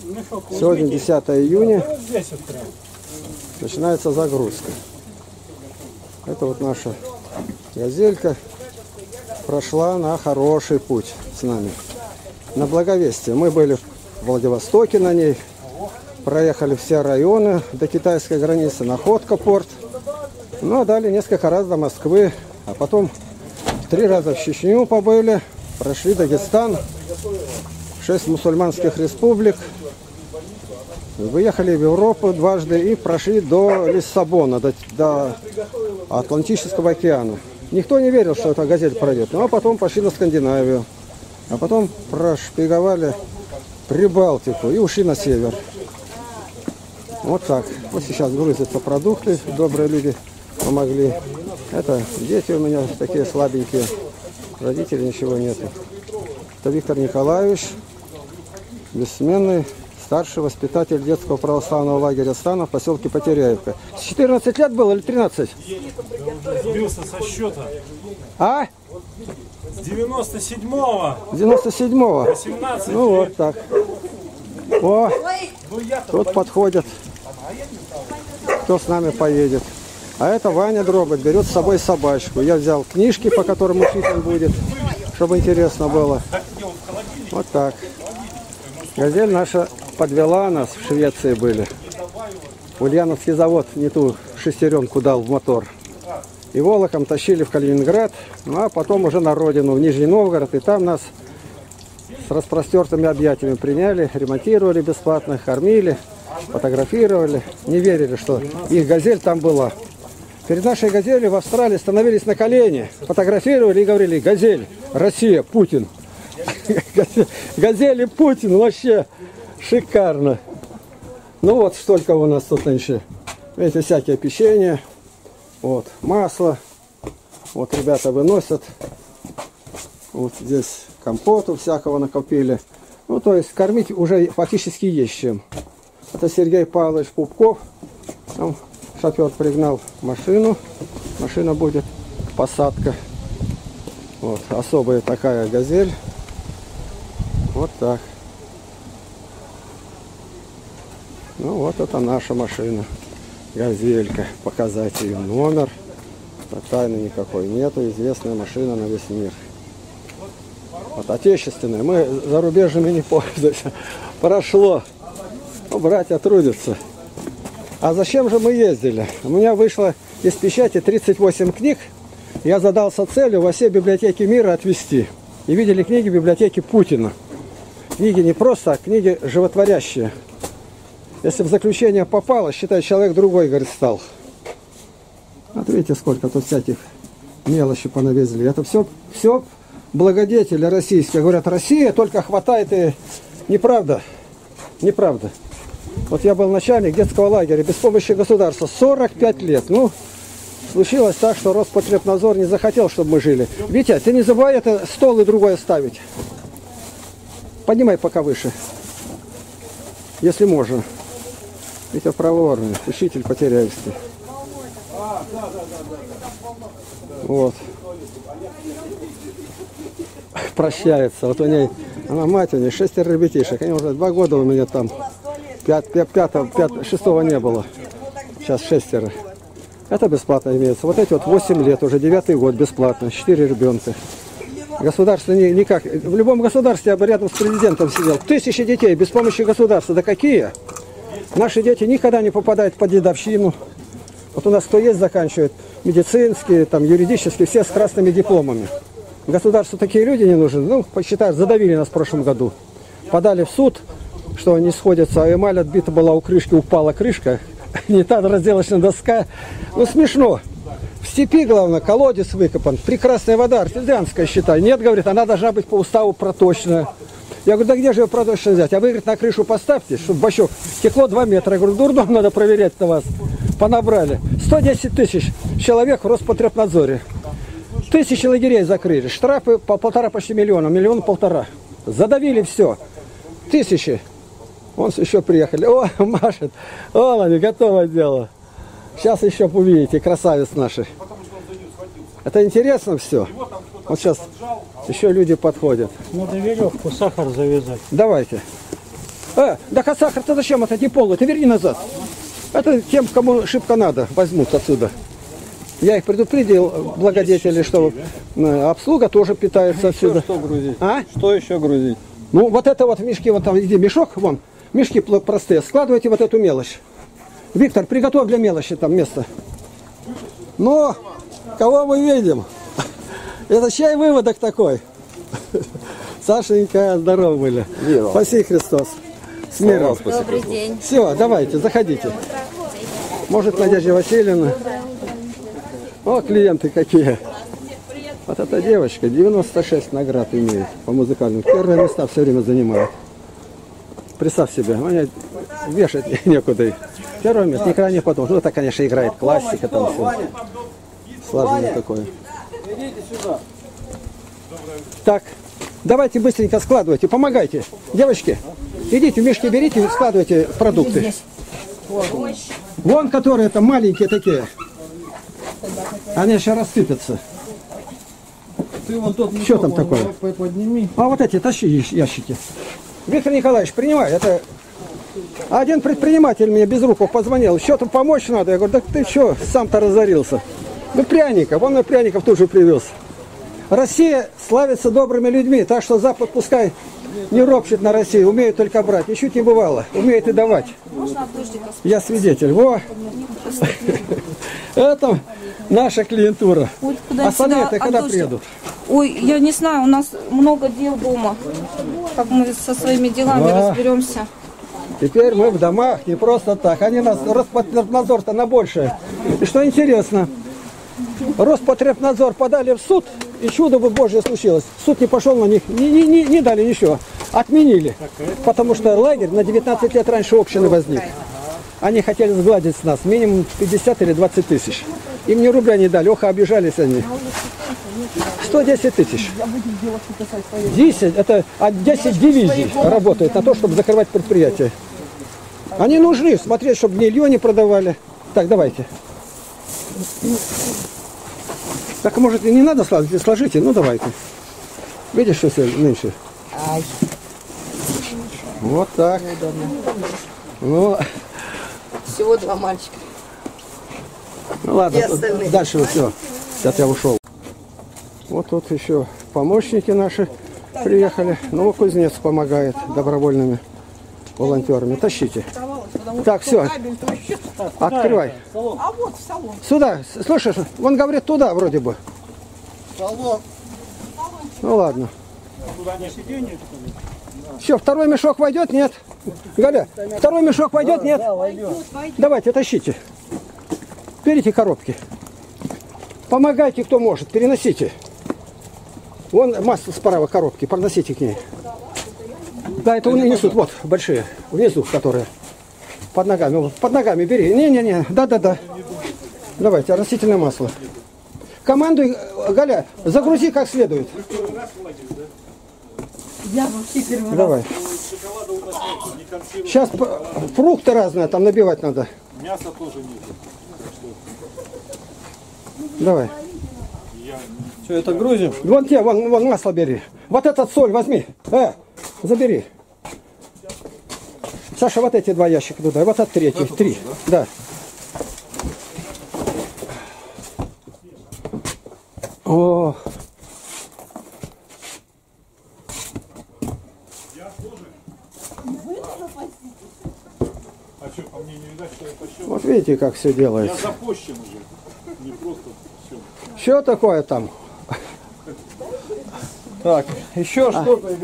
Сегодня 10 июня. Начинается загрузка. Это вот наша газелька прошла на хороший путь с нами. На Благовестие. Мы были в Владивостоке на ней. Проехали все районы до китайской границы. Находка порт. Ну а далее несколько раз до Москвы. А потом 3 раза в Чечню побыли. Прошли Дагестан. 6 мусульманских республик. Выехали в Европу дважды и прошли до Лиссабона, до Атлантического океана. Никто не верил, что эта газель пройдет. Ну а потом пошли на Скандинавию. А потом прошпиговали Прибалтику и ушли на север. Вот так. Вот сейчас грузятся продукты. Добрые люди помогли. Это дети у меня такие слабенькие. Родителей ничего нету. Это Виктор Николаевич, бессменный старший воспитатель детского православного лагеря Стана в поселке Потеряевка. 14 лет было или 13? Сбился со счета. А? С 97-го. С 97-го. 18 ну лет. Вот так. О, тут подходят. Кто с нами поедет. А это Ваня Дробот берет с собой собачку. Я взял книжки, по которым учить он будет, чтобы интересно было. Вот так. Газель наша подвела нас, в Швеции были. Ульяновский завод не ту шестеренку дал в мотор. И волоком тащили в Калининград, ну а потом уже на родину, в Нижний Новгород. И там нас с распростертыми объятиями приняли, ремонтировали бесплатно, кормили, фотографировали. Не верили, что их газель там была. Перед нашей газелью в Австралии становились на колени, фотографировали и говорили: «Газель, Россия, Путин». Газель и Путин, вообще шикарно. Ну вот столько у нас тут нынче. Видите, всякие печенья. Вот, масло. Вот ребята выносят. Вот здесь компоту всякого накопили. Ну, то есть кормить уже фактически есть чем. Это Сергей Павлович Пупков. Там шофер пригнал машину. Машина будет посадка. Вот, особая такая газель. Вот так. Ну вот это наша машина. Газелька. Показать ее номер. Тайны никакой нету. Известная машина на весь мир. Вот отечественная. Мы зарубежными не пользуемся. Прошло. Ну, братья трудятся. А зачем же мы ездили? У меня вышло из печати 38 книг. Я задался целью во все библиотеки мира отвезти. И видели книги библиотеки Путина. Книги не просто, а книги животворящие. Если в заключение попало, считай, человек другой, говорит, стал. Вот видите, сколько тут всяких мелочи понавезли. Это все благодетели российские. Говорят, Россия только хватает и... Неправда. Неправда. Вот я был начальник детского лагеря без помощи государства 45 лет. Ну, случилось так, что Роспотребнадзор не захотел, чтобы мы жили. Витя, ты не забывай это стол и другое ставить. Поднимай пока выше. Если можно. Витя проворный, учитель Потеряевский. Вот. Прощается. Вот у ней, она мать у нее, 6 ребятишек. Они уже 2 года у меня там. 6-го не было. Сейчас 6. Это бесплатно имеется. Вот эти вот 8 лет, уже 9-й год бесплатно. 4 ребенка. Государство никак. В любом государстве я бы рядом с президентом сидел. 1000 детей без помощи государства. Да какие? Наши дети никогда не попадают под дедовщину. Вот у нас кто есть, заканчивает медицинские, там, юридические, все с красными дипломами. Государству такие люди не нужны. Ну, посчитают, задавили нас в прошлом году. Подали в суд, что они сходятся, а эмаль отбита была у крышки, упала крышка. Не та разделочная доска. Ну, смешно. В степи, главное, колодец выкопан. Прекрасная вода, артезианская, считай. Нет, говорит, она должна быть по уставу проточная. Я говорю, да где же ее проточно взять? А вы, говорит, на крышу поставьте, чтобы бачок текло 2 метра. Я говорю, дурдом надо проверять-то вас. Понабрали. 110 тысяч человек в Роспотребнадзоре. 1000 лагерей закрыли. Штрафы по 1,5 почти миллиона. 1,5 миллиона. Задавили все. 1000. Вон еще приехали. О, машет. О, они готово дело. Сейчас еще увидите, красавец наши. Это интересно все. Вот сейчас еще люди подходят. Надо веревку, сахар завязать. Давайте. Так а сахар-то зачем? Это не полный, ты верни назад. Это тем, кому шибко надо, возьмут отсюда. Я их предупредил, благодетели, что обслуга тоже питается отсюда. Что грузить? А? Что еще грузить? Ну, вот это вот в мешке, вот там, иди, мешок, вон, мешки простые, складывайте вот эту мелочь. Виктор, приготовь для мелочи там место. Но, кого мы видим? Это чай выводок такой. Сашенька, здорово были. Спаси Христос. С миром. Добрый день. Все, давайте, заходите. Может, Надежда Васильевна. О, клиенты какие. Вот эта девочка 96 наград имеет по музыкальным. Первые места все время занимает. Представь себе, мне вешать некуда. Первое место, никогда не потом. Ну, это, конечно, играет классика, там все. Сложное такое. Идите сюда. Так, давайте быстренько складывайте, помогайте. Девочки, идите в мешки, берите и складывайте продукты. Вон, которые там маленькие такие. Они сейчас рассыпятся. Ты вон тот Что там такое? Подними. А вот эти, тащи ящики. Виктор Николаевич, принимай. Это один предприниматель мне без рук позвонил. Что-то помочь надо. Я говорю, да ты что, сам-то разорился. Ну, пряников, он мне пряников тут же привез. Россия славится добрыми людьми, так что Запад пускай не ропщет на Россию, умеет только брать. Ничуть не бывало, умеет и давать. Я свидетель. Во! Это наша клиентура. Ой, куда А советы когда отдушки? приедут? Ой, я не знаю, у нас много дел дома. Как мы со своими делами Да. разберемся. Теперь мы в домах, не просто так. Они нас, Роспотребнадзор-то на большее. И что интересно, Роспотребнадзор подали в суд, и чудо бы Божье случилось. Суд не пошел на них, не дали ничего. Отменили. Потому что лагерь на 19 лет раньше общины возник. Они хотели сгладить с нас минимум 50 или 20 тысяч. Им ни рубля не дали, ох, обижались они. 110 тысяч. 10, это 10 дивизий работает на то, чтобы закрывать предприятие. Они нужны, смотреть, чтобы гнилье не продавали. Так, давайте. Так, может, и не надо складывать, сложите, ну давайте. Видишь, что все нынче? Вот так. Ну, Всего 2 мальчика. ну ладно, И остальные. дальше все. Сейчас я ушел. Вот тут еще помощники наши приехали. Ну, кузнец помогает добровольными волонтерами. Тащите. Так, все. Открывай. А вот в салон. Сюда. Слышишь, он говорит туда вроде бы. Салон. Ну ладно. Все, второй мешок войдет? Нет. Галя, второй мешок войдет? Нет. Давайте, тащите. Берите коробки. Помогайте, кто может. Переносите. Вон масло справа коробки. Проносите к ней. Да, это они несут. Вот, большие. Внизу, которые. Под ногами. Вот, под ногами бери. Не-не-не. Да-да-да. Давайте, растительное масло. Командуй, Галя, загрузи как следует. Я вообще первый раз. Давай. Сейчас фрукты разные там набивать надо. Мяса тоже нет. Давай. Что, это грузим? Вон те, вон масло бери. Вот этот соль возьми. Забери. Саша, вот эти 2 ящика туда. И вот этот третий. 3. Да. О. А что, по мне не видать, что я пощел? Вот видите, как все Я делается. запущен уже. Не просто все. Что такое там? Так, еще что-то.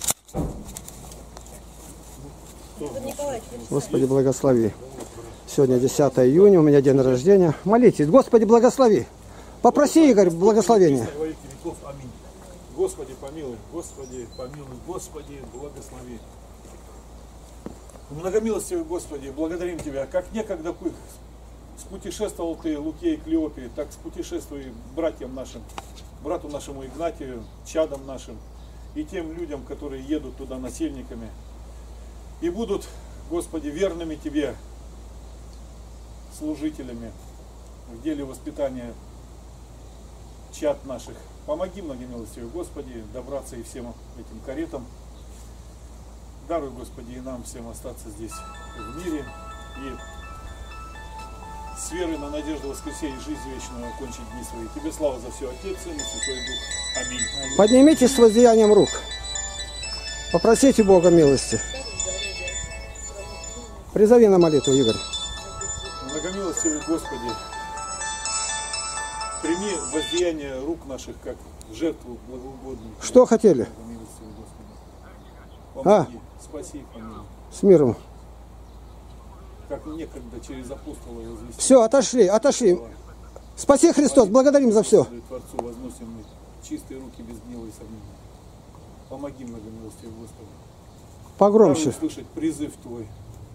Господи, благослови. Сегодня 10 июня, у меня день рождения. Молитесь, Господи, благослови. Попроси, Игорь, благословения. Во веки веков. Аминь. Господи, помилуй. Господи, помилуй. Господи, благослови. Многомилостивый Господи, благодарим Тебя. Как некогда спутешествовал Ты Луке и Клеопе, так спутешествуй братьям нашим, брату нашему Игнатию, чадам нашим и тем людям, которые едут туда насельниками. И будут, Господи, верными Тебе служителями в деле воспитания чад наших. Помоги, многомилостивый Господи, добраться и всем этим каретам даруй, Господи, и нам всем остаться здесь в мире и с верой на надежду воскресения и жизнь вечную окончить дни свои. Тебе слава за все, Отец, Сын и Святой Дух. Аминь. Поднимитесь с воздеянием рук. Попросите Бога милости. Призови на молитву, Игорь. Многомилостивый Господи, прими воздаяние рук наших как жертву благоугодную. Что хотели? Многомилостивый Господи. Помоги, спаси их, помилуй. С миром. Как некогда через апостола возвести. Все, отошли, отошли. Спаси Христос, благодарим за все. Творцу возносим мы чистые руки без гнила и сомнения. Помоги, многомилостивый Господи. Погромче. Услышать призыв Твой.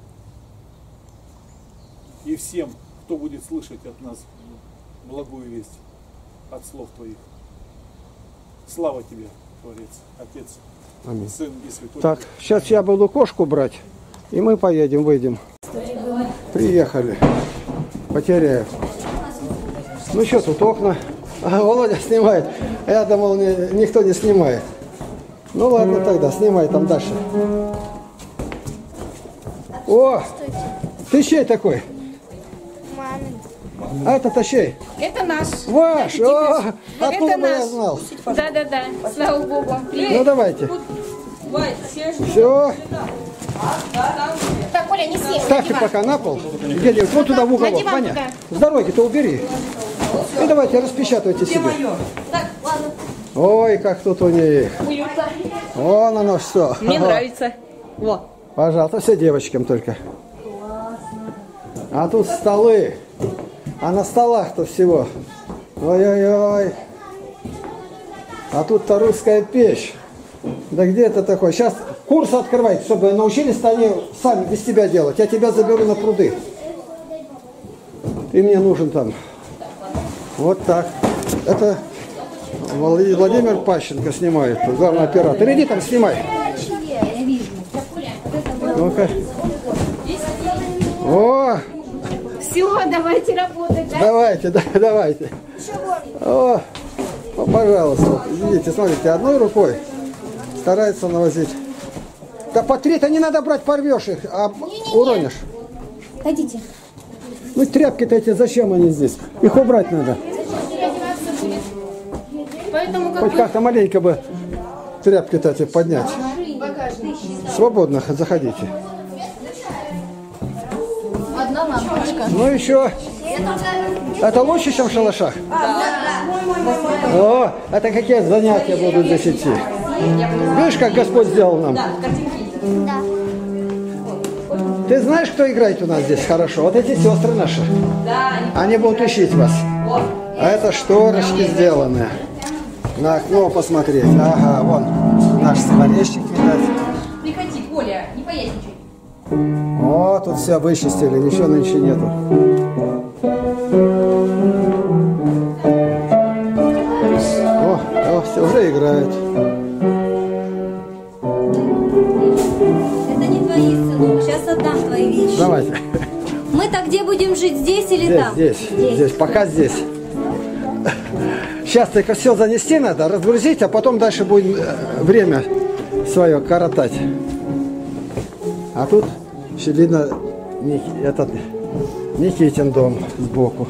И всем, кто будет слышать от нас благую весть от слов Твоих. Слава Тебе, Творец, Отец, Аминь. Сын и Святой Так, Дух. сейчас я буду кошку брать, и мы поедем, выйдем. Приехали. Потеряю. Ну что, тут окна. А, Володя снимает. Я думал, никто не снимает. Ну ладно тогда, снимай там дальше. О, ты чей такой? А это-то чей? Это наш. Ваш! О, откуда бы я наш. знал? Да-да-да, слава Богу. Ну давайте. Все. Так, Оля, неси. Ставьте пока на пол. Где-нибудь вот туда в уголок. диван Ваня, туда. с дороги-то убери. И давайте распечатывайте себе. Ой, как тут у них. Вон оно все. Мне нравится. Во. Пожалуйста, все девочкам только. А тут столы. А на столах-то всего. Ой-ой-ой. А тут-то русская печь. Да где это такое? Сейчас курс открывайте, чтобы научились-то они сами без тебя делать. Я тебя заберу на пруды. Ты мне нужен там. Вот так. Это Владимир Пащенко снимает, главный оператор. Иди там снимай. Ну-ка. О! Все, давайте работать, да? Давайте, да, давайте. О, пожалуйста. Видите, смотрите, одной рукой старается навозить. Да по 3-то не надо брать, порвешь их, а уронишь. Хотите? Ну тряпки-то эти, зачем они здесь? Их убрать надо. Поэтому Хоть как-то маленько бы тряпки-то эти поднять. Свободно заходите. одна лампочка. Ну еще. Это лучше, чем в шалашах? О, это какие занятия будут здесь идти? Видишь, как Господь сделал нам? Ты знаешь, кто играет у нас здесь хорошо? Вот эти сестры наши. Они будут учить вас. А это шторочки сделаны. На окно посмотреть. Ага, вон наш скворечник, видать. Приходи, Коля, не поясничай. О, тут все вычистили, ничего нынче нету. О, все, уже играют. Это не твои, сынок. Сейчас отдам твои вещи. Давайте. Мы-то где будем жить? Здесь или там? Здесь, пока здесь. Сейчас только все занести надо, разгрузить, а потом дальше будем время свое коротать. А тут еще видно этот Никитин дом сбоку.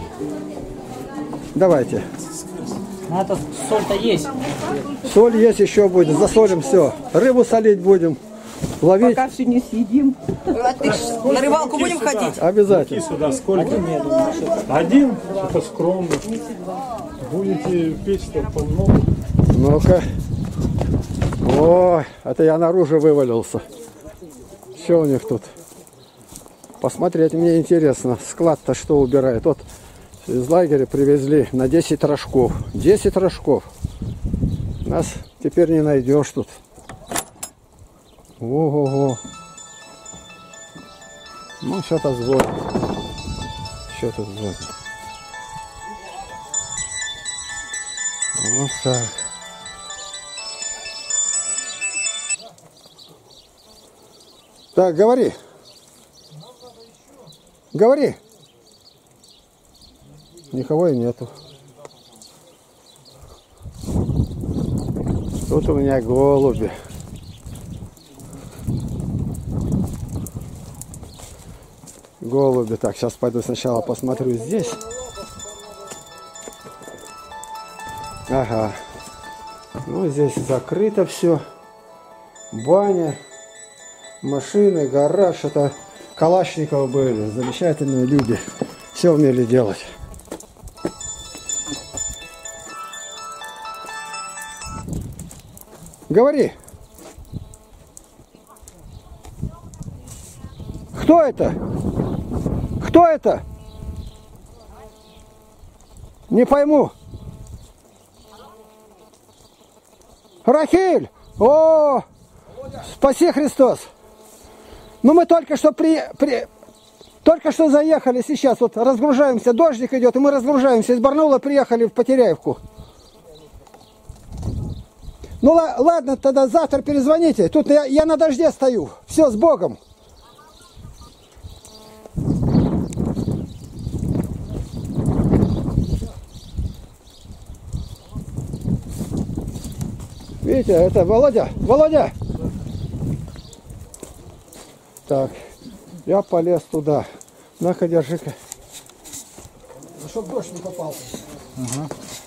Давайте. А то соль-то есть. Соль есть, еще будет. Засолим все. Рыбу солить будем. Ловить. Пока все не съедим. А ты на рыбалку будем ходить? Обязательно. Сюда сколько? Один? Это скромно. Будете печь-то по много. Ну-ка. Ой, это я наружу вывалился. Что у них тут? Посмотреть мне интересно. Склад-то что убирает? Вот из лагеря привезли на 10 рожков. 10 рожков. Нас теперь не найдешь тут. Ого-го. Ну, что-то звонит. Что-то звонит. Вот так. Так, говори. Говори. Никого и нету. Тут у меня голуби. Голуби. Так, сейчас пойду сначала посмотрю здесь. Ага. Ну, здесь закрыто все. Баня, машины, гараж. Это Калашниковы были. Замечательные люди. Все умели делать. Говори. Кто это? Кто это? Не пойму. Рахиль! О! Спаси Христос! Ну мы только что только что заехали сейчас, вот разгружаемся, дождик идет, и мы разгружаемся. Из Барнаула приехали в Потеряевку. Ну ладно, тогда завтра перезвоните. Тут я на дожде стою. Все, с Богом. Видите, это Володя. Володя! Так, я полез туда. На-ка, держи-ка. Ну, чтоб дождь не попал. Ага.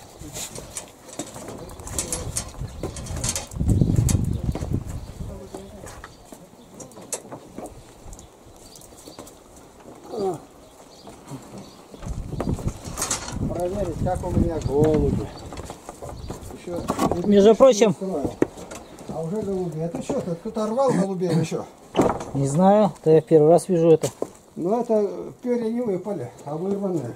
Проверить, как у меня голуби. Еще Между прочим, а уже голуби. Это что, ты кто-то рвал голубей или что? не знаю, то я первый раз вижу это. Ну это перья не выпали, а вырванные.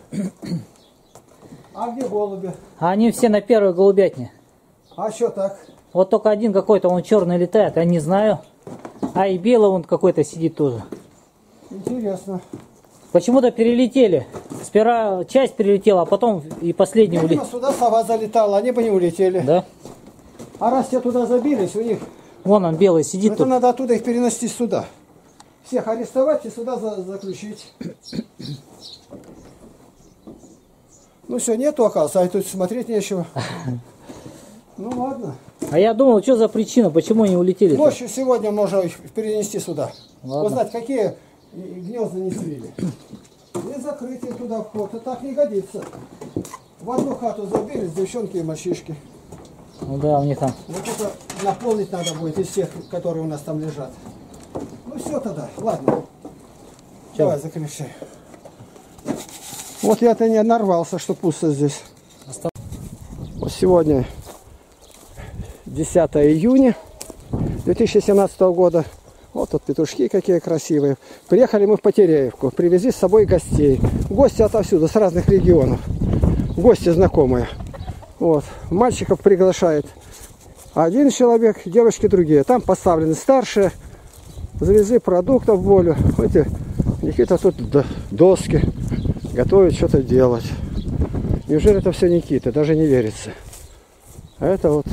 А где голуби? А они все на первой голубятне. А что так? Вот только один какой-то, он черный летает, я не знаю. А и белый он какой-то сидит тоже. Интересно. Почему-то перелетели. Сперва часть перелетела, а потом и последний Видимо, улетел. сюда сова залетала, они бы не улетели. Да? А раз те туда забились, у них... Вон он белый сидит Это тут. надо оттуда их перенести сюда. Всех арестовать и сюда заключить. Ну все, нету, оказывается, а тут смотреть нечего. Ну ладно. А я думал, что за причина, почему они улетели? Ночью сегодня можно их перенести сюда. Ладно. Узнать, какие гнезда не свили. И закрытие туда вход. Это так не годится. В одну хату забились девчонки и мальчишки. Ну да, у них там. Вот это наполнить надо будет из тех, которые у нас там лежат. Ну все тогда, ладно. Чё? Давай, закрепляй. Вот я-то не нарвался, что пусто здесь. Вот сегодня 10 июня 2017 года. Вот тут петушки какие красивые. Приехали мы в Потеряевку. Привезли с собой гостей. Гости отовсюду, с разных регионов. Гости знакомые. Вот. Мальчиков приглашает один человек, девочки другие. Там поставлены старшие. Завезли продуктов в волю. Видите, Никита тут доски. Готовит что-то делать. Неужели это все Никита? Даже не верится. А это вот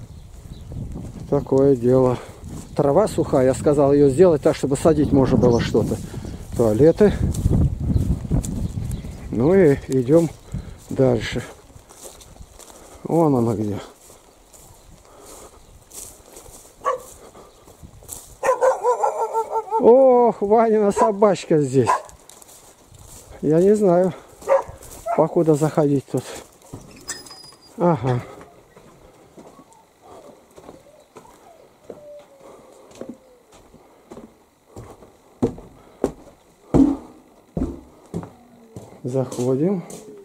такое дело. Трава сухая. Я сказал ее сделать так, чтобы садить можно было что-то. Туалеты. Ну и идем дальше. Вон она где. Ох, Ванина собачка здесь. Я не знаю, покуда заходить тут. Ага. Заходим.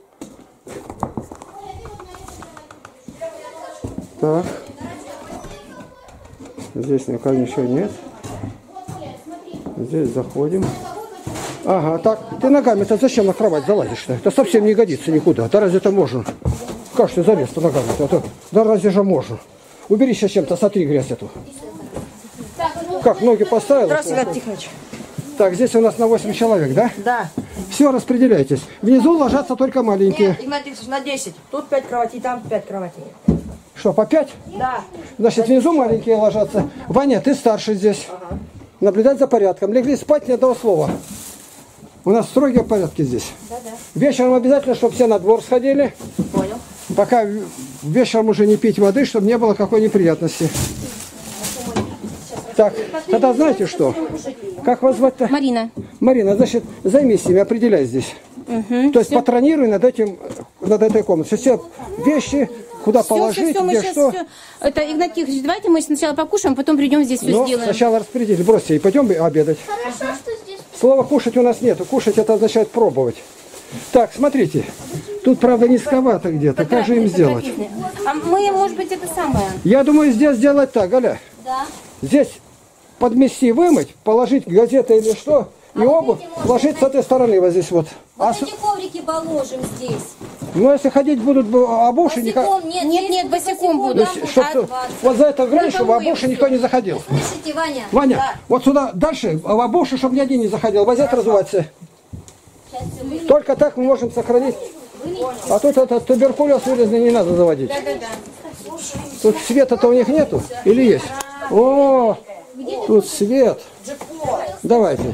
Так. Здесь никого ничего нет. Здесь заходим. Ага, так, ты ногами-то зачем на кровать залазишь-то? Это совсем не годится никуда. Да разве это можно? Как ж ты залез по ногами-то? Да разве же можно? Убери сейчас чем-то, сотри грязь эту. Как, ноги поставил? Здравствуйте, Игнат Тихонович. Так, здесь у нас на 8 человек, да? Да. Все, распределяйтесь. Внизу ложатся только маленькие. Нет, Игнат Тихонович, на 10. Тут 5 кроватей, там 5 кроватей. Что, по 5? Да. Значит, внизу маленькие ложатся. Ваня, ты старший здесь. Ага. Наблюдать за порядком. Легли спать, ни одного слова. У нас строгие порядки здесь. Да-да. Вечером обязательно, чтобы все на двор сходили. Понял. Пока вечером уже не пить воды, чтобы не было какой неприятности. Так, тогда знаете что? Как вас звать-то? Марина. Марина, значит, займись ими, определяй здесь. То есть патронируй над этой комнатой. Все вещи, куда положить, мы где сейчас что. все. Это, Игнат Тихонович, давайте мы сначала покушаем, потом придем здесь все Но сделаем. сначала распределить, бросьте, и пойдем обедать. Хорошо, что здесь... Слова кушать у нас нету. Кушать это означает пробовать. Так, смотрите. Тут, правда, низковато где-то. Как же им сделать? А мы, может быть, это самое. Я думаю, здесь сделать так, Галя. Да. Здесь подмести, вымыть, положить газеты или что, и обувь ложить с этой стороны вот здесь вот. Вот эти коврики положим здесь. Ну, если ходить будут обувши, Босиком, Нет, босиком буду. вот за это время, чтобы обувши никто не заходил. Слышите, Ваня? Ваня, вот сюда дальше, в обувши, чтобы ни один не заходил. Возят разуваться. Сейчас все вынесем. Только так мы можем сохранить. А тут этот туберкулез вылезный не надо заводить. Тут света-то у них нету? Или есть? О, тут свет. Давайте.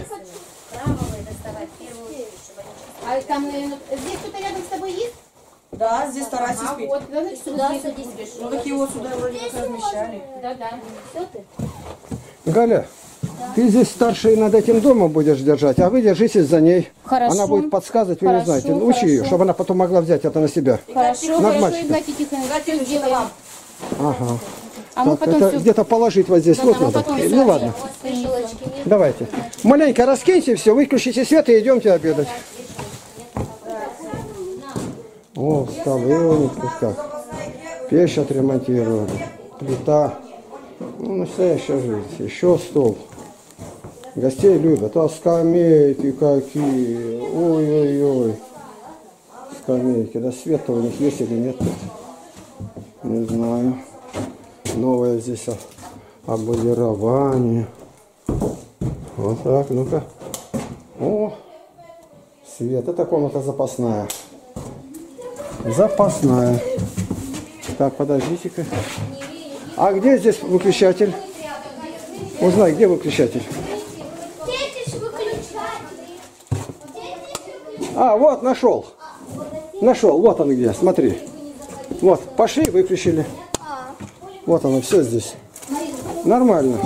А там, здесь кто-то рядом с тобой есть? Да, здесь старайся спить. Вот, значит, Сюда садись. Ну так его сюда вроде как размещали. Да. Все ты? Галя, ты здесь старший над этим домом будешь держать, а вы держитесь за ней. Хорошо. Она будет подсказывать, вы не Хорошо, знаете. Учи ее, хорошо. чтобы она потом могла взять это на себя. Хорошо, Над хорошо, мальчиком. Игнатий Тихонович, все сделаем. Ага. А мы Так, потом это все... где-то положить вот здесь. Вот мы надо. потом Ну ладно, Вот вешалочки нет. давайте. Маленько раскиньте все, выключите свет и идемте обедать. О, столы у них тут как. Печь отремонтировали. Плита. Ну, настоящая жизнь. Еще стол. Гостей любят. А скамейки какие. Ой-ой-ой. Скамейки. Да свет-то у них есть или нет? Не знаю. Новое здесь обмундирование. Вот так, ну-ка. О, свет. Это комната запасная. Запасная. Так, подождите-ка. А где здесь выключатель? Узнай, где выключатель? А, вот, нашел. Нашел, вот он где, смотри. Вот, пошли, выключили. Вот оно, все здесь. Нормально.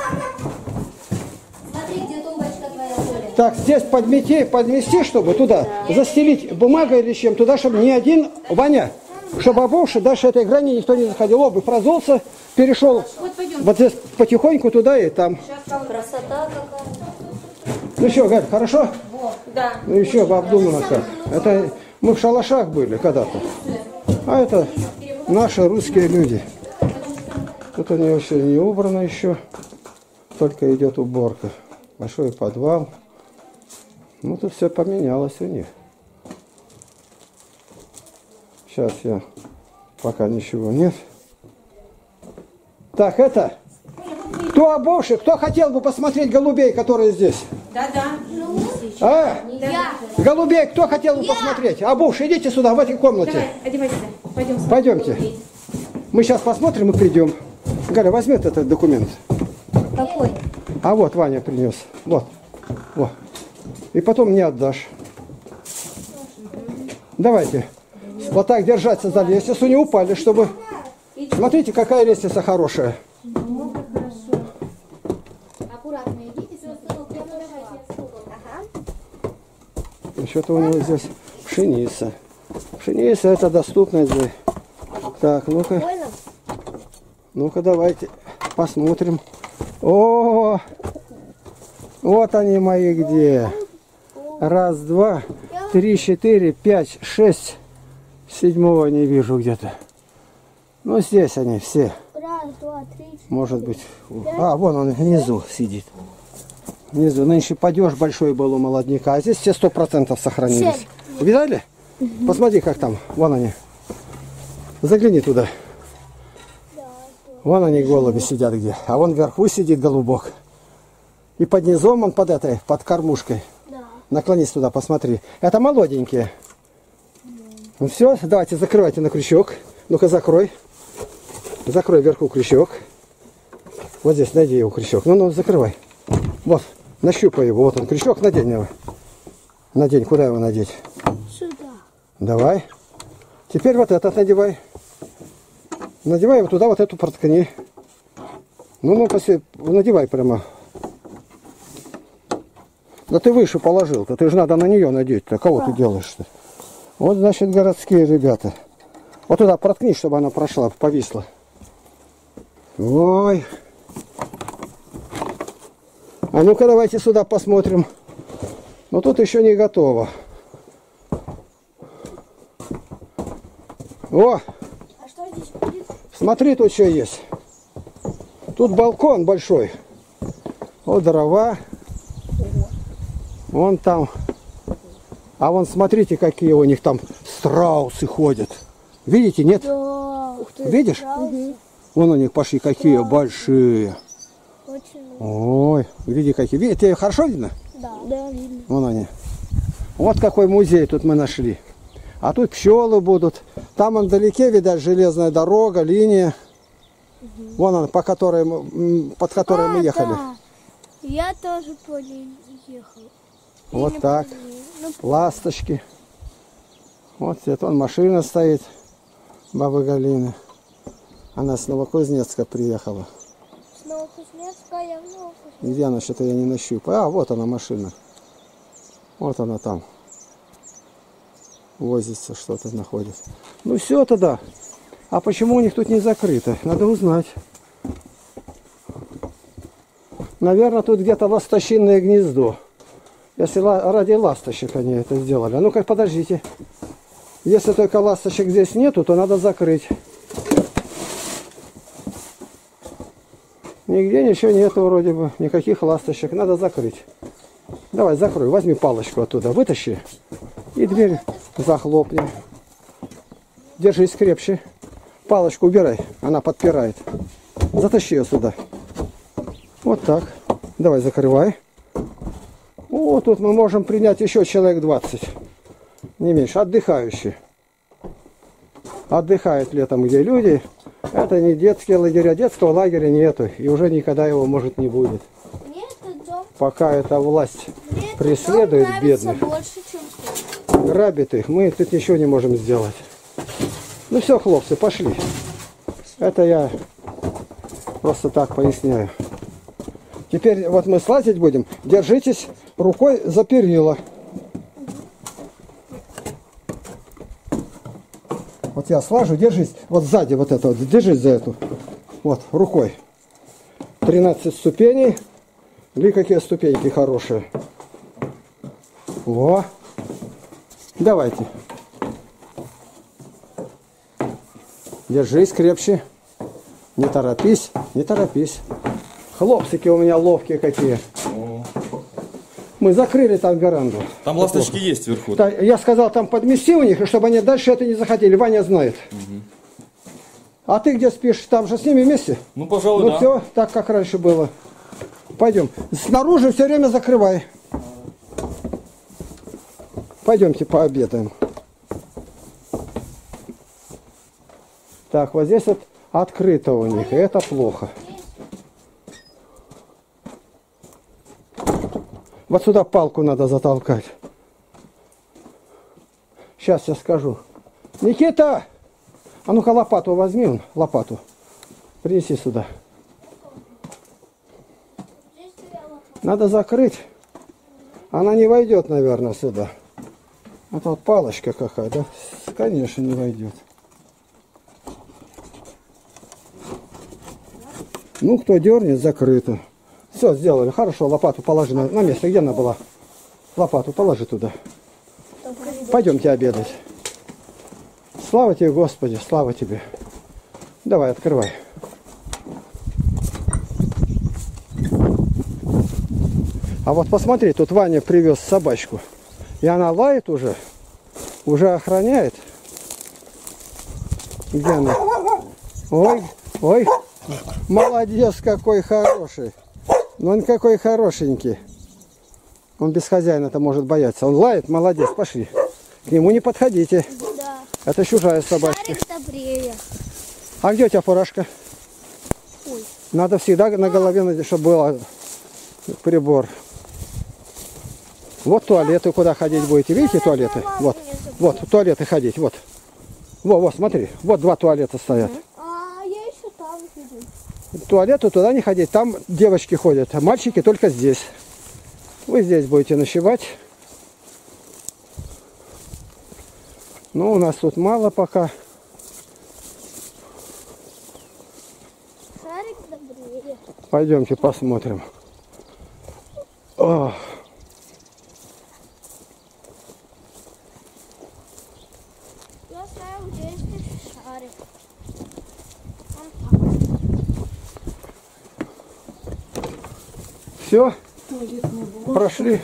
Смотри, где тумбочка твоя, Оля. Так, здесь подмести, чтобы туда застелить бумагой или чем, туда, чтобы ни один, Ваня, чтобы обувши дальше этой грани никто не заходил. Обувь разулся, перешел вот здесь потихоньку туда и там. Красота какая. Ну что, Галь, хорошо? Да. Ну еще обдумано как. Это мы в шалашах были когда-то. А это наши русские люди. Тут они вообще не убрано еще. Только идет уборка. Большой подвал. Ну тут все поменялось у них. Сейчас я... Пока ничего нет. Так, это... Кто обувший? Кто хотел бы посмотреть голубей, которые здесь? Да-да. А? Голубей, кто хотел бы посмотреть? Обувший, идите сюда, в этой комнате. Одевайся, пойдем. Пойдемте. Мы сейчас посмотрим и придем. Галя, возьми этот документ. Какой? А вот Ваня принес. Вот. Вот. И потом мне отдашь. Давайте. Вот так держаться за лестницу, не упали, чтобы... Смотрите, какая лестница хорошая. Аккуратно идите. Что-то у него здесь пшеница. Пшеница это доступно здесь. Так, ну-ка. Ну-ка, давайте посмотрим. О, вот они мои где. Раз, два, три, четыре, пять, шесть. Седьмого не вижу где-то. Ну, здесь они все. Раз, два, три. Может быть. А, вон он внизу сидит. Внизу. Нынче падеж большой был у молодняка. А здесь все 100% сохранились. Видали? Посмотри, как там. Вон они. Загляни туда. Вон они, голуби, сидят где. А вон вверху сидит голубок. И под низом он под этой, под кормушкой. Наклонись туда, посмотри. Это молоденькие. Ну все, давайте закрывайте на крючок. Ну-ка, закрой. Закрой вверху крючок. Вот здесь найди его крючок. Ну-ну, закрывай. Вот, нащупай его. Вот он, крючок, надень его. Надень, куда его надеть? Сюда. Давай. Теперь вот этот надевай. Надевай его туда, вот эту проткни. Ну, надевай прямо. Да ты выше положил-то, ты же надо на нее надеть-то. Кого ты делаешь-то? Вот, значит, городские ребята. Вот туда проткни, чтобы она прошла, повисла. Ой. А ну-ка давайте сюда посмотрим. Но тут еще не готово. О! А что здесь будет? Смотри, тут что есть. Тут балкон большой. Вот дрова. Вон там. А вон смотрите, какие у них там страусы ходят. Видите, нет? Да. Ух ты, Видишь? страусы. Вон у них пошли какие большие. Очень много. Ой, види какие. Видите, тебе хорошо видно? Да. Да, видно. Вон они. Вот какой музей тут мы нашли. А тут пчелы будут. Там вдалеке, видать, железная дорога, линия. Вон она, под которой мы ехали. Да. Я тоже по ней ехал. Вот так. Ласточки. Вот это вон машина стоит. Бабы Галины. Она с Новокузнецка приехала. С Новокузнецка, я в Новокузнецке. Где она, что-то я не нащупаю. А, вот она машина. Вот она там. Возится, что-то находит. Ну все тогда. А почему у них тут не закрыто? Надо узнать. Наверное, тут где-то ласточинное гнездо. Если ради ласточек они это сделали. А ну-ка, подождите. Если только ласточек здесь нету, то надо закрыть. Нигде ничего нету вроде бы. Никаких ласточек. Надо закрыть. Давай, закрой. Возьми палочку оттуда. Вытащи. И дверь захлопни. Держись крепче. Палочку убирай. Она подпирает. Затащи ее сюда. Вот так. Давай, закрывай. О, тут мы можем принять еще человек 20. Не меньше. Отдыхающие. Отдыхают летом, где люди. Это не детские лагеря. Детского лагеря нету. И уже никогда его, может, не будет. Мне этот дом, Пока эта власть мне этот преследует дом нравится бедных, больше, чем тот. грабит их, мы тут ничего не можем сделать. Ну все, хлопцы, пошли. Это я просто так поясняю. Теперь вот мы слазить будем. Держитесь рукой за перила. Вот я слажу, держись. Вот сзади вот это вот, держись за эту. Вот, рукой. 13 ступеней. Смотри, какие ступеньки хорошие. Во. Давайте. Держись крепче. Не торопись, не торопись. Хлопчики у меня ловкие какие. Мы закрыли там веранду. Там ласточки есть вверху. Да, я сказал, там подмести у них, и чтобы они дальше это не заходили. Ваня знает. А ты где спишь? Там же с ними вместе? Ну, пожалуй, Ну да. все, так как раньше было. Пойдем. Снаружи все время закрывай. Пойдемте пообедаем. Так, вот здесь вот открыто у них, и это плохо. Вот сюда палку надо затолкать. Сейчас я скажу. Никита! А ну-ка лопату возьми, он, лопату. Принеси сюда. Надо закрыть. Она не войдет, наверное, сюда. Это вот палочка какая, да? Конечно, не войдет. Ну, кто дернет, закрыто. Все, сделали. Хорошо, лопату положи на место. Где она была? Лопату положи туда. Пойдемте обедать. Слава тебе, Господи, слава тебе. Давай, открывай. А вот посмотри, тут Ваня привез собачку. И она лает уже охраняет. Где она? Ой, ой, молодец, какой хороший. Ну он какой хорошенький. Он без хозяина-то может бояться. Он лает, молодец, пошли. К нему не подходите. Да. Это чужая собачка. Шарик добрее. А где у тебя фуражка? Ой. Надо всегда на голове, чтобы был прибор. Вот туалеты, куда ходить будете. Видите туалеты? Вот, вот, туалеты ходить, вот. Вот, смотри, вот 2 туалета стоят. А я еще там иду. В туалету туда не ходить, там девочки ходят, а мальчики только здесь. Вы здесь будете ночевать. Но у нас тут мало пока. Шарик добрее. Пойдемте посмотрим. О. Я знаю, где есть шарик. Все? Прошли?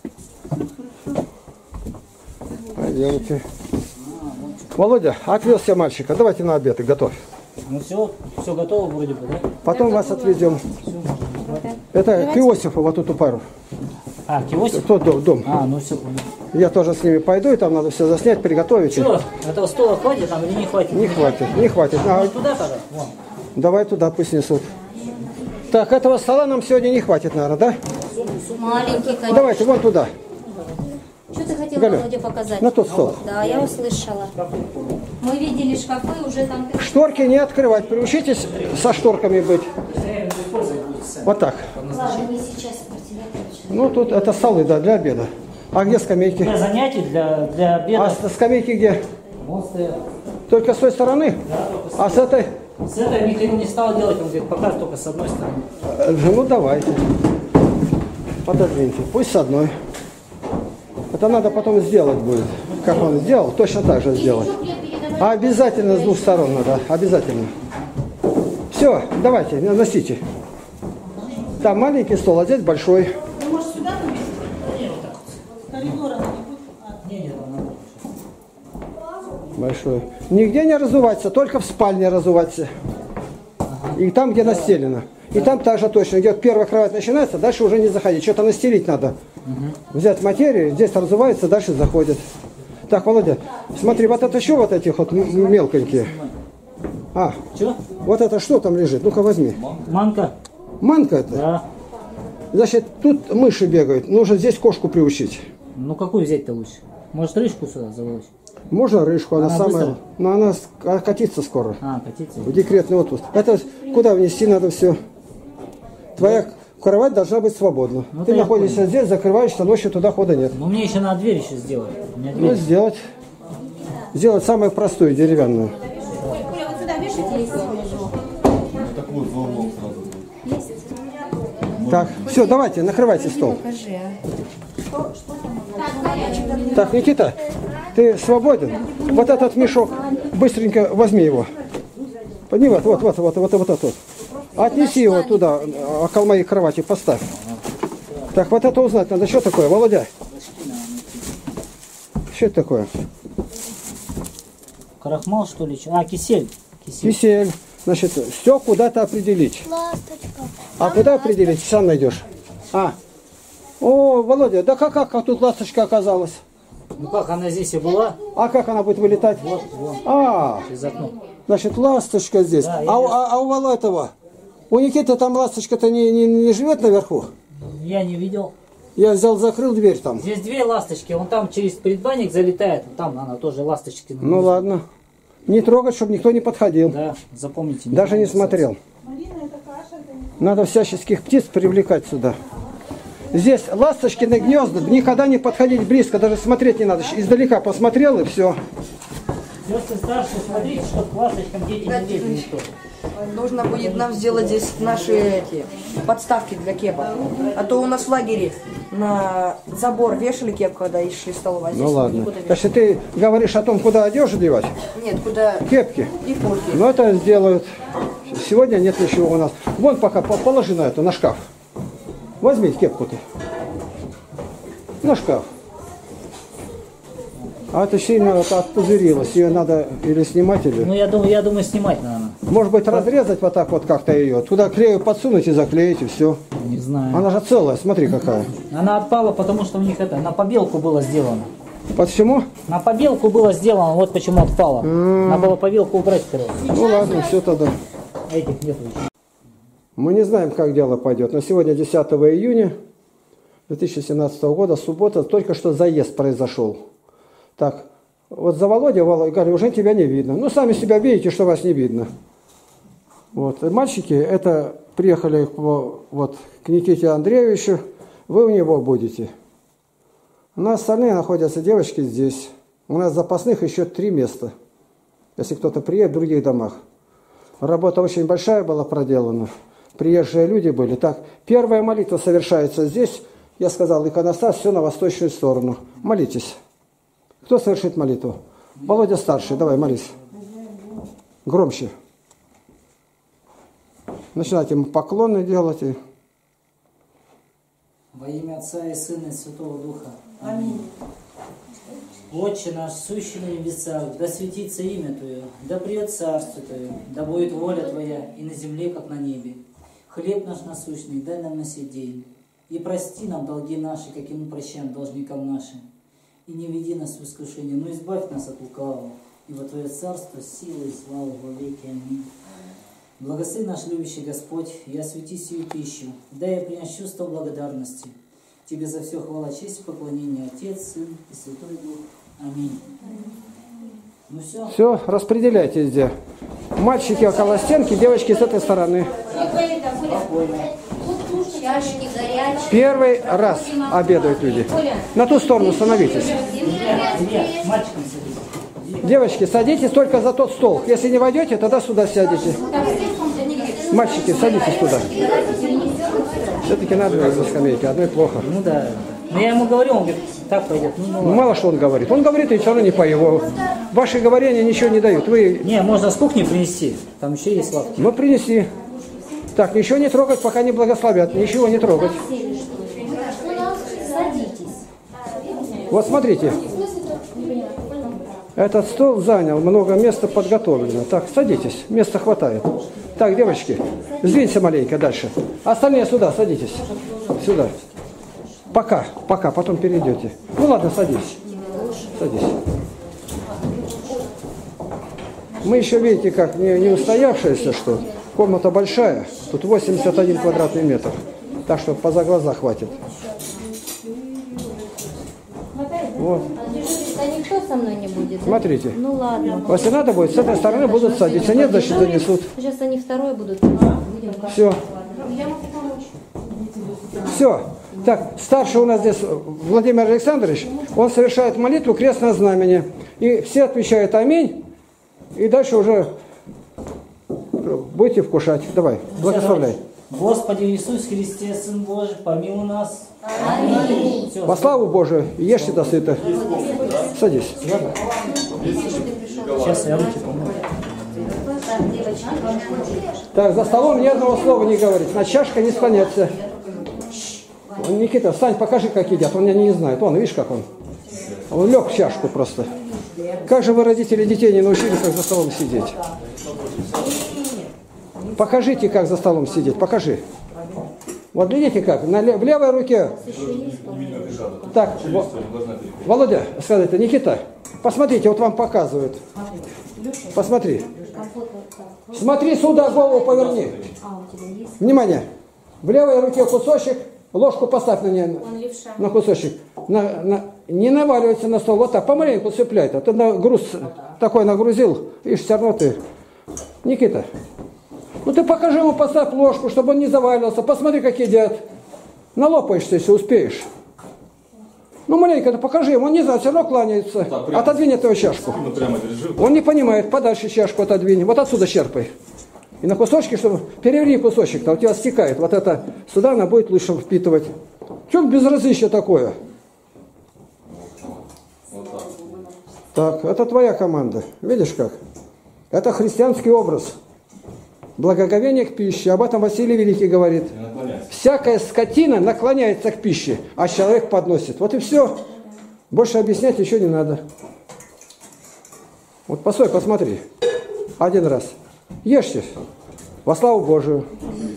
Пойдемте. Володя, отвез я мальчика. Давайте на обед и готовь. Ну все готово вроде бы, да? Потом вас отвезем. Это к Иосифу, вот эту пару. А, киосик? Тот дом. А, ну все понял. Я тоже с ними пойду, и там надо все заснять, приготовить. Что, этого стола хватит там или не хватит? Не хватит, не хватит. А, Может, туда тогда? Вон. давай туда, пусть несут. Так, этого стола нам сегодня не хватит, наверное, да? Маленький, конечно. Давайте, вон туда. Что ты хотела, Галя, Володя, показать? на тот стол. Да, я услышала. Мы видели шкафы, уже там... Шторки не открывать. Приучитесь со шторками быть. Вот так. Ладно, не сейчас, Ну, тут это столы, да, для обеда. А где скамейки? Для занятий, для обеда. А скамейки где? Вон стоят. Только с той стороны? А с этой? С этой Михаил не стал делать, он говорит, пока только с одной стороны. Ну, давайте. Пододвиньте. Пусть с одной. Это надо потом сделать будет. Как он сделал, точно так же сделать. А обязательно с двух сторон надо. Обязательно. Все, давайте, носите. Там маленький стол, а здесь большой. Большой. Нигде не разуваться, только в спальне разуваться. И там, где настелено. И там также точно. Где первая кровать начинается, дальше уже не заходить. Что-то настелить надо. Взять материю, здесь разувается, дальше заходит. Так, Володя, смотри, вот это что вот этих вот мелконькие? А, Че? вот это что там лежит? Ну-ка возьми. Манка? Манка это? Да. Значит, тут мыши бегают. Нужно здесь кошку приучить. Ну какую взять-то лучше? Может рыжку сюда заволочь? Можно рыжку, она Она самая... быстро? Но она катится скоро. А, катиться. В декретный отпуск. Это куда внести надо все? Твоя кровать должна быть свободна. Ну, Ты это я находишься здесь, закрываешься, ночью туда хода нет. Ну мне еще надо дверь еще сделать. У меня Ну, дверь. сделать. Сделать самую простую, деревянную. Так, все, давайте, накрывайте стол. Так, Никита, ты свободен? Вот этот мешок, быстренько возьми его. Подними, вот этот. Отнеси его туда, около моей кровати, поставь. Так, вот это узнать надо. Что такое, Володя? Что это такое? Крахмал, что ли? А, кисель. Кисель. Значит, все куда-то определить. Ласточка. А куда определить? Сам найдешь. А. О, Володя, да как тут ласточка оказалась? Ну как, она здесь и была? А как она будет вылетать? Вот. А, Из окна. значит, ласточка здесь. Да, А у Володэтого? У Никиты там ласточка-то не живет наверху? Я не видел. Я взял, закрыл дверь там. Здесь две ласточки. Он там через предбанник залетает. Там она тоже ласточки. Ну ладно. Не трогать, чтобы никто не подходил. Да, запомните. Даже не смотрел. Надо всяческих птиц привлекать сюда. Здесь ласточкины гнезда, никогда не подходить близко, даже смотреть не надо. Издалека посмотрел и все. Сестры старшие, смотрите, чтобы к ласточкам дети не лезли никто. Нужно будет нам сделать здесь наши эти подставки для кепа. А то у нас в лагере на забор вешали кеп, когда и шли в столовую. А здесь Ну ладно. никуда не Если ты говоришь о том, куда одежду девать, вешали. Нет, куда кепки, и куртки. ну это сделают. Сегодня нет ничего у нас. Вон пока положи на это, на шкаф. Возьми кепку ты. На шкаф. А это сильно отпузырилась. Ее надо или снимать, или... Ну я думаю снимать надо. Может быть, разрезать вот так вот как-то ее. Туда клею подсунуть и заклеить, и все. Не знаю. Она же целая, смотри какая. Она отпала, потому что у них это на побелку было сделано. Почему? На побелку было сделано, вот почему отпала. Надо было побелку убрать вперед. Ну ладно, все тогда. А этих нет еще. Мы не знаем, как дело пойдет. Но сегодня 10 июня 2017 года, суббота, только что заезд произошел. Так, вот за Володя, говорю, уже тебя не видно. Ну, сами себя видите, что вас не видно. Вот. И мальчики, это приехали вот, к Никите Андреевичу, вы у него будете. У нас остальные находятся девочки здесь. У нас запасных еще 3 места. Если кто-то приедет в других домах. Работа очень большая была проделана. Приезжие люди были. Так, первая молитва совершается здесь. Я сказал, иконостас, все на восточную сторону. Молитесь. Кто совершит молитву? Володя старший, давай, молись. Громче. Начинайте ему поклоны делать. Во имя Отца и Сына и Святого Духа. Аминь. Отче наш, сущий на небесах, да светится имя Твое, да придет царство Твое, да будет воля Твоя и на земле, как на небе. Хлеб наш насущный дай нам на сей день, и прости нам долги наши, как и мы прощаем должникам нашим. И не веди нас в искушение, но избавь нас от лукавого, ибо Твое царство, сила и слава во веки. Аминь. Благослови наш любящий Господь, и освети сию пищу, дай я принять чувство благодарности. Тебе за все хвала, честь и поклонение, Отец, Сын и Святой Дух. Аминь. Ну все. Все, распределяйте здесь. Мальчики около стенки, девочки с этой стороны. Чашки горячие. Первый раз обедают люди. На ту сторону становитесь. Девочки, садитесь только за тот стол. Если не войдете, тогда сюда сядете. Мальчики, садитесь туда. Все-таки надо за скамейки, одной плохо. Ну да. Но я ему говорю, он говорит, так пойдет. Ну, мало что он говорит. Он говорит, и все равно не по его. Ваши говорения ничего не дают. Вы... Не, можно с кухни принести. Там еще есть лавки. Ну, принеси. Так, ничего не трогать, пока не благословят. Ничего не трогать. Вот смотрите. Этот стол занял много места подготовлено. Так, садитесь. Места хватает. Так, девочки, сдвинься маленько дальше. Остальные сюда, садитесь. Сюда. Пока, потом перейдете. Ну ладно, садись. Садись. Мы еще, видите, как не устоявшиеся, что комната большая. Тут 81 квадратный метр. Так что поза глаза хватит. Вот. А никто со мной не будет? Да? Смотрите. Ну ладно. Если надо будет, с этой стороны будут садиться. Нет, значит, занесут. Сейчас они второй будут. Будем как. Все. Все. Так, старший у нас здесь Владимир Александрович. Он совершает молитву крестное знамение. И все отвечают аминь. И дальше уже будете вкушать. Давай, благословляй. Господи Иисус Христе, Сын Божий, помилуй нас. Аминь. Все. Во славу Божию, ешьте до сыта. Садись. Сейчас я руки помою. Так, за столом ни одного слова не говорить. На чашка не склоняться. Никита, встань, покажи, как едят. Он меня не знает. Вон, видишь, как он. Он лег в чашку просто. Как же вы, родители детей, не научились, как за столом сидеть? Покажите, как за столом сидеть. Покажи. Вот видите как? В левой руке. Так, Володя, сказать-то, Никита, посмотрите, вот вам показывают. Посмотри. Смотри сюда, голову поверни. Внимание. В левой руке кусочек, ложку поставь на нее, на кусочек. Не наваливайся на стол, вот так, помаленьку цепляй. Ты груз такой нагрузил, и все равно ты. Никита, ну ты покажи ему, поставь ложку, чтобы он не заваливался. Посмотри, как едят. Налопаешься, если успеешь. Ну, маленько-то покажи ему, он не знает, все равно кланяется. Отодвинь эту чашку. Он не понимает, подальше чашку отодвинь. Вот отсюда черпай. И на кусочки, чтобы... Переверни кусочек-то, у тебя стекает. Вот это сюда она будет лучше впитывать. В чем безразличие такое? Так, это твоя команда. Видишь как? Это христианский образ. Благоговение к пище. Об этом Василий Великий говорит. Всякая скотина наклоняется к пище, а человек подносит. Вот и все. Больше объяснять еще не надо. Вот постой, посмотри. Один раз. Ешьте. Во славу Божию.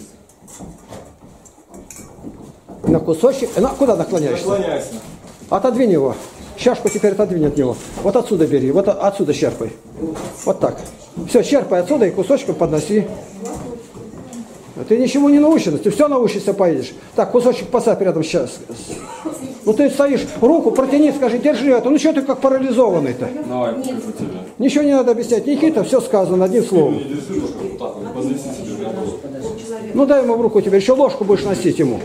На кусочек. Куда наклоняешься? Наклоняйся. Отодвинь его. Чашку теперь отодвинь от него. Вот отсюда бери. Вот отсюда черпай. Вот так. Все, черпай отсюда и кусочком подноси. Ты ничему не научен, ты все научишься, поедешь. Так, кусочек поставь рядом сейчас. Ну ты стоишь, руку протяни, скажи, держи это. Ну что ты как парализованный-то? Давай, покажу тебе. Ничего не надо объяснять. Никита, все сказано одним словом. Не держи, вот так вот, поднеси себе. Ну дай ему в руку теперь, еще ложку будешь носить ему.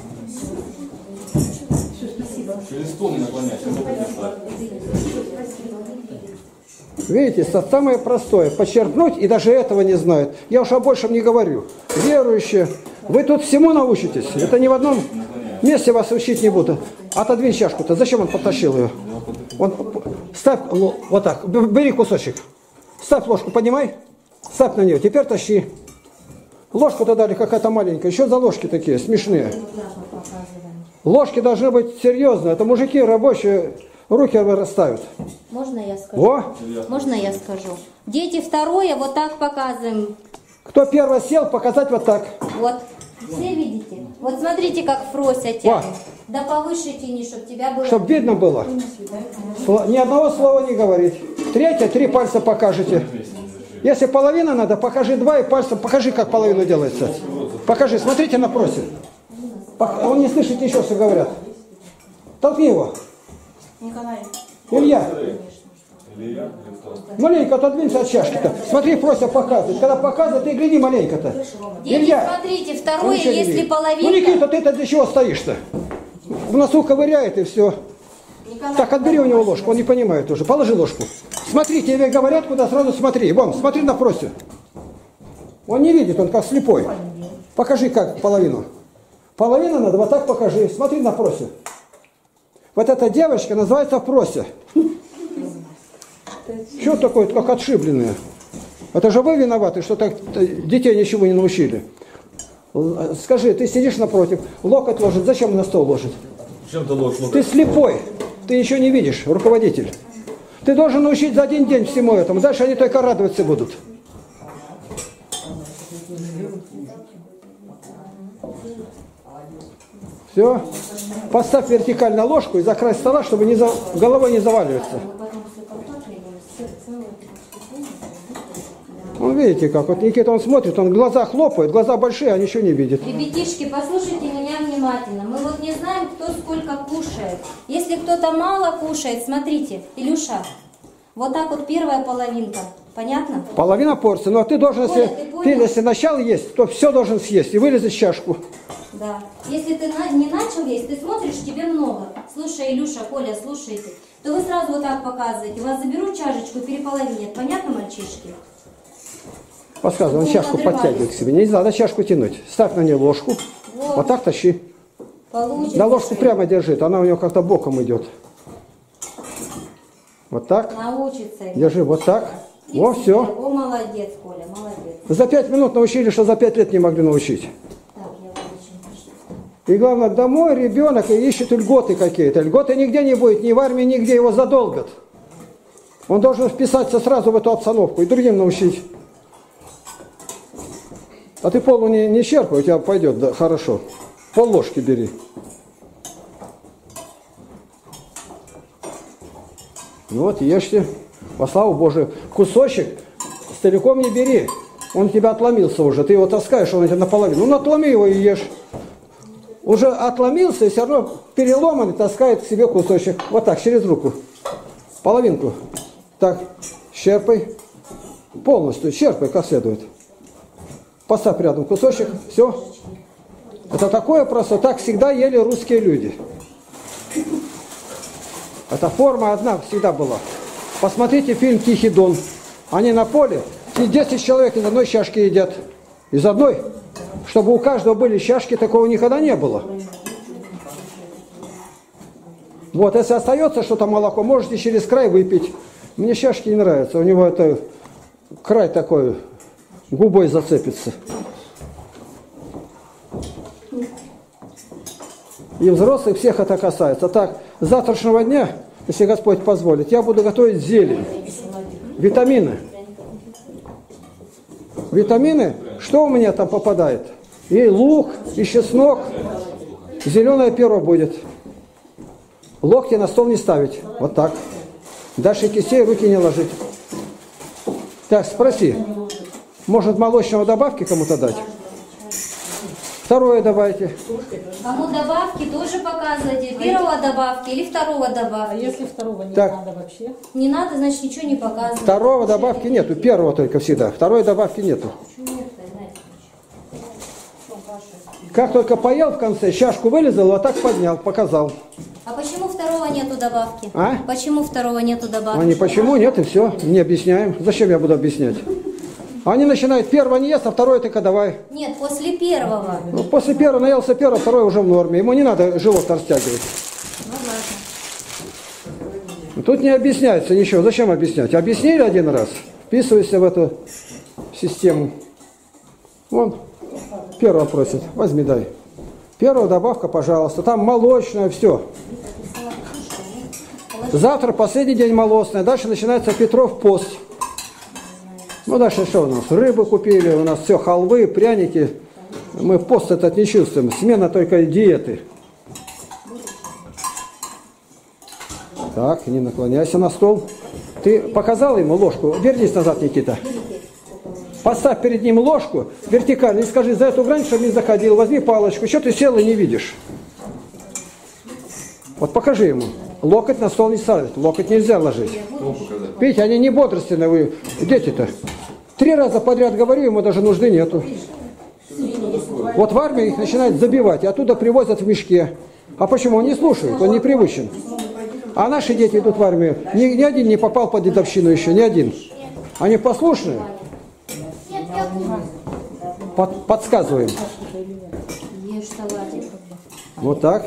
Видите, самое простое, почерпнуть, и даже этого не знают. Я уж о большем не говорю. Верующие, вы тут всему научитесь. Это ни в одном месте вас учить не буду. Отодвинь чашку-то. Зачем он потащил ее? Он, ставь вот так, бери кусочек. Ставь ложку, поднимай. Ставь на нее. Теперь тащи. Ложку-то дали какая-то маленькая. Еще за ложки такие смешные. Ложки должны быть серьезные. Это мужики рабочие. Руки расставят. Можно я скажу? Во. Можно я скажу? Дети, второе, вот так показываем. Кто первый сел, показать вот так. Вот. Все видите? Вот смотрите, как Фрося тянет. Да повыше тяни, чтобы тебя было... Чтобы видно было. Ни одного слова не говорить. Третье, 3 пальца покажете. Если половина надо, покажи 2 и пальцем. Покажи, как половина делается. Покажи, смотрите на просе. Он не слышит ничего, что говорят. Толкни его. Николай. Илья. Маленько отодвинься от чашки-то. Смотри, Прося показывает. Когда показывает, ты гляди маленько-то. Дети, Илья. смотрите, второе, если половинка... Ну, Никита, ты-то для чего стоишь-то? В носу ковыряет и все. Так, отбери у него ложку, он не понимает уже. Положи ложку. Смотри, тебе говорят, куда сразу смотри. Вон, смотри на Просе. Он не видит, он как слепой. Покажи, как половину. Половину надо, вот так покажи. Смотри на Просе. Вот эта девочка называется Прося. Что такое, как отшибленные? Это же вы виноваты, что так детей ничего не научили. Скажи, ты сидишь напротив, локоть ложит, зачем на стол ложит? Чем ты ложь? Ты слепой, ты ничего не видишь, руководитель. Ты должен научить за один день всему этому, дальше они только радоваться будут. Все. Поставь вертикально ложку и за край стола, чтобы головой не заваливаться. Ну, видите, как вот Никита, он смотрит, он глаза хлопает, глаза большие, а ничего не видит. Ребятишки, послушайте меня внимательно. Мы вот не знаем, кто сколько кушает. Если кто-то мало кушает, смотрите, Илюша, вот так вот первая половинка. Понятно? Половина порции. Но ты должен, Коля, если начал есть, то все должен съесть и вылезать в чашку. Да. Если ты не начал есть, ты смотришь, тебе много. Слушай, Илюша, Коля, слушайте. То вы сразу вот так показываете. Вас заберут чашечку и переполовинят. Понятно, мальчишки? Подсказывай, он чашку подтягивает к себе. Не надо чашку тянуть. Ставь на нее ложку. Вот так тащи. Получится. На ложку прямо держит, она у него как-то боком идет. Вот так. Научится. Держи вот так. Во, все. О, молодец, Коля, молодец. За 5 минут научили, что за 5 лет не могли научить. Так, я очень прошу. И главное, домой ребенок ищет льготы какие-то. Льготы нигде не будет, ни в армии, нигде его задолбят. Он должен вписаться сразу в эту обстановку и другим научить. А ты полу не черпай, у тебя пойдет, да, хорошо. Пол ложки бери. Ну вот, ешьте. Во славу Божию. Кусочек целиком не бери. Он у тебя отломился уже. Ты его таскаешь, он у тебя наполовину. Ну, отломи его и ешь. Уже отломился и все равно переломанный таскает к себе кусочек. Вот так, через руку. Половинку. Так, черпай. Полностью черпай, как следует. Поставь рядом кусочек. Все. Это такое просто. Так всегда ели русские люди. Эта форма одна всегда была. Посмотрите фильм «Тихий Дон». Они на поле, 10 человек из одной чашки едят. Из одной. Чтобы у каждого были чашки, такого никогда не было. Вот, если остается что-то молоко, можете через край выпить. Мне чашки не нравятся. У него это край такой, губой зацепится. И взрослых всех это касается. Так, с завтрашнего дня, если Господь позволит, я буду готовить зелень. Витамины. Витамины, что у меня там попадает? И лук, и чеснок. Зеленое перо будет. Локти на стол не ставить. Вот так. Дальше кистей руки не ложить. Так, спроси. Может, молочного добавки кому-то дать? Второе давайте. Кому добавки тоже показывайте. Первого добавки или второго добавки. А если второго не Так. надо вообще? Не надо, значит ничего не показывать. Второго добавки нету. Первого только всегда. Второй добавки нету. Как только поел в конце, чашку вылезал, вот так поднял, показал. А почему второго нету добавки? А? Почему второго нету добавки? Они почему? Нет, и все. Не объясняем. Зачем я буду объяснять? Они начинают, первое не ест, а второе только давай. Нет, после первого. Ну, после первого наелся первого, второе уже в норме. Ему не надо живот растягивать. Ну ладно. Тут не объясняется ничего. Зачем объяснять? Объяснили один раз, вписывайся в эту систему. Вон, первого просит, возьми, дай. Первая добавка, пожалуйста. Там молочное, все. Завтра последний день молочное. Дальше начинается Петров пост. Ну, дальше что у нас? Рыбу купили, у нас все, халвы, пряники. Мы пост этот не чувствуем. Смена только диеты. Так, не наклоняйся на стол. Ты показал ему ложку? Вернись назад, Никита. Поставь перед ним ложку вертикально и скажи, за эту грань, чтобы не заходил, возьми палочку. Что ты сел и не видишь? Вот покажи ему. Локоть на стол не ставить, локоть нельзя ложить. Видите, они не бодрственные, вы дети-то. 3 раза подряд говорю, ему даже нужды нету. Вот в армии их начинают забивать, и оттуда привозят в мешке. А почему? Он не слушает, он не привычен. А наши дети идут в армию. Ни один не попал под дедовщину еще, ни один. Они послушные. Подсказываем. Ешь салатик. Вот так.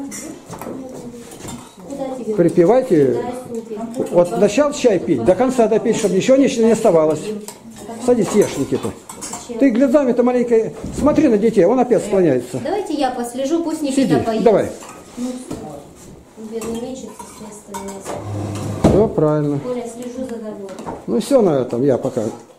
Припевайте. Вот начал чай пить, до конца допить, чтобы ничего не оставалось. Садись, ешь, Никита. Ты глазами-то маленько смотри на детей, он опять склоняется. Давайте я послежу, пусть Никита Сиди, поест. давай. Бедный мечется с места на место. Все правильно. Коля, слежу за тобой. Ну все на этом, я пока